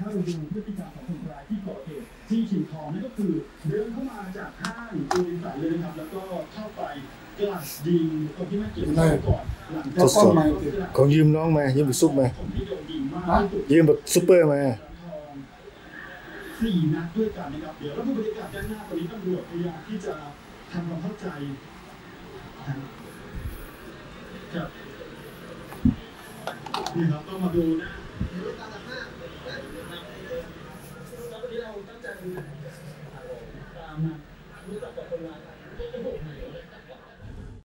เราดูพฤติกรรมของคนร้ายที่ก่อเหตุที่ชิงทองนั่นก็คือเดินเข้ามาจากห้างจูนสายเลยนะครับแล้วก็เข้าไปกลัดยิงคนที่ไม่เกี่ยวข้องก่อนหลังจากของยืมน้องมายืมแบบซุปมายืมแบบซุปเปอร์มา 4 นัดด้วยกันนะครับเดี๋ยวเราดูบรรยากาศด้านหน้าตอนนี้ตำรวจพยายามที่จะทำความเข้าใจครับนี่ครับต้องมาดูนะ